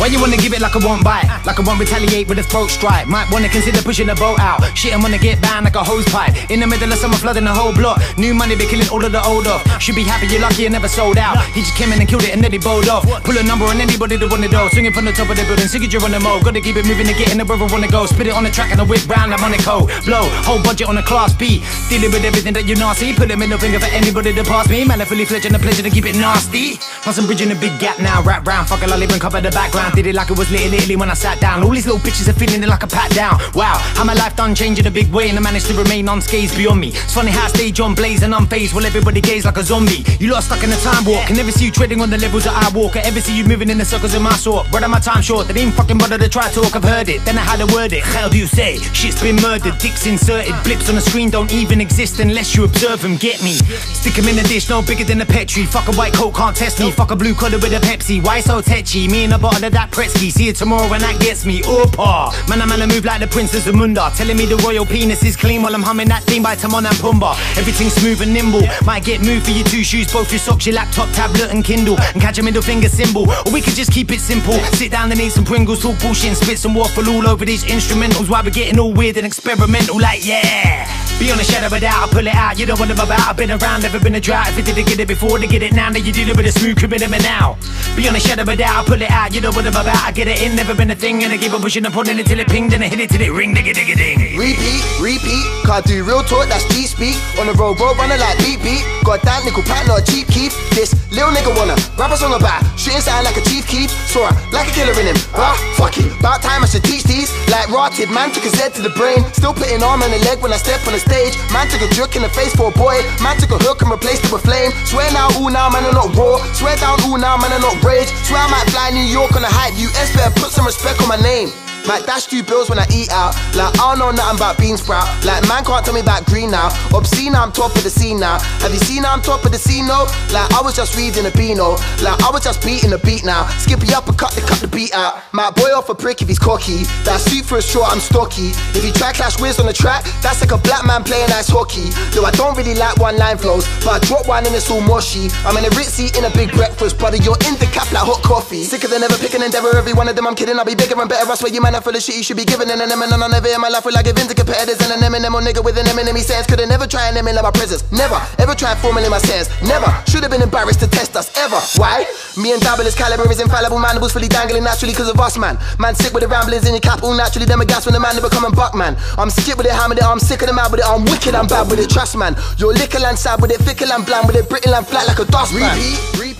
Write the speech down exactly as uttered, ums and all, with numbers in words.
Why you wanna give it like I won't bite? Like I won't retaliate with a throat strike. Might wanna consider pushing the boat out. Shit, I'm gonna get banned like a hose pipe. In the middle of summer flooding the whole block. New money be killing all of the old off. Should be happy you're lucky you never sold out. He just came in and killed it and then he bowled off. Pull a number on anybody that wanna go. Swinging from the top of the building, signature on the mo. Gotta keep it moving to get in the where I wanna go. Spit it on the track and I whip round, I'm on a coat. Blow, whole budget on a class B. Dealing with everything that you nasty. Put a middle finger for anybody to pass me. Man, I fully fledged and a pleasure to keep it nasty. Plus I'm bridging a big gap now. Wrap round, fuck a lolly and cover the background. Did it like it was little Italy when I sat down. All these little bitches are feeling it like a pat down. Wow, how my life done change in a big way, and I managed to remain unscathed beyond me. It's funny how I stay on blaze and unfazed while everybody gaze like a zombie. You lot are stuck in a time warp. Can never see you treading on the levels that I walk. Can ever see you moving in the circles of my sort. Brother, my time short. They didn't fucking bother to try talk. I've heard it, then I had to word it. How do you say? Shit's been murdered, dicks inserted. Blips on the screen don't even exist unless you observe them. Get me? Stick them in the dish, no bigger than a Petri. Fuck a white coat, can't test me. Fuck a blue collar with a Pepsi. Why so tetchy? Me and a bottle of that Pretsky. See it tomorrow when that gets me. Opa, man, I'm gonna move like the Princess of Munda. Telling me the royal penis is clean while I'm humming that theme by Timon and Pumbaa. Everything's smooth and nimble. Might get moved for your two shoes, both your socks, your laptop, tablet and Kindle. And catch a middle finger symbol. Or we could just keep it simple. Sit down and eat some Pringles, talk bullshit and spit some waffle all over these instrumentals. Why we're getting all weird and experimental like yeah. Beyond a shadow of a doubt, I pull it out. You don't want to about. I've been around, never been a drought. If you didn't get it before, to get it now. Now you did it with a smooth criminal now. Beyond a shadow of a doubt, I pull it out. You don't want to about. I get it in, never been a thing. And I keep on pushing and prodding until it pinged. And I hit it till it ring, digga digga ding. Repeat, repeat, can't do real talk, that's G-speak. On the road, road runner like beat beat. Got that nickel pack, not a cheap keep. This little nigga wanna rap a song about shooting sound like a chief keep. Saw her like a killer in him. Ah, fuck it. About time I should teach these. Like rotted, man took his head to the brain. Still putting arm and a leg when I step on the stage. Man took a jerk in the face for a boy. Man took a hook and replaced it with flame. Swear now, ooh now, man, I'm not raw. Swear down, ooh now, man, I'm not rage. Swear I might fly New York on a hype. U S better put some respect on my name. Might dash two bills when I eat out. Like I don't know nothing about bean sprout. Like man can't tell me about green now. Obscene, I'm top of the scene now. Have you seen I'm top of the scene no? Like I was just reading a Beano. Like I was just beating the beat now. Skippy up and cut the cut the beat out. My boy off a prick if he's cocky. That suit for a short, I'm stocky. If you try clash whiz on the track, that's like a black man playing ice hockey. Though I don't really like one line flows, but I drop one and it's all mushy. I'm in a ritzy in a big breakfast, brother. You're in the cap like hot coffee. Sicker than ever, pick an endeavor. Every one of them I'm kidding. I'll be bigger and better. I swear you man. Full of shit you should be giving. And an M and I never in my life will I give in to competitors. And an M and M or nigga with an M and M sense. Could've never tried an M in my presence. Never, ever tried forming my sense. Never, should've been embarrassed to test us, ever. Why? Me and Dabble's caliber is infallible. Mandibles fully dangling naturally cause of us, man. Man sick with the ramblers in your cap, all naturally. Them a gas when the man never come and buck, man. I'm skip with it, ham with it, I'm sick of the mad with it. I'm wicked, I'm bad with it, trust man. You're liquor and sad with it, fickle and bland with it, brittle and flat like a dust man. Repeat, repeat.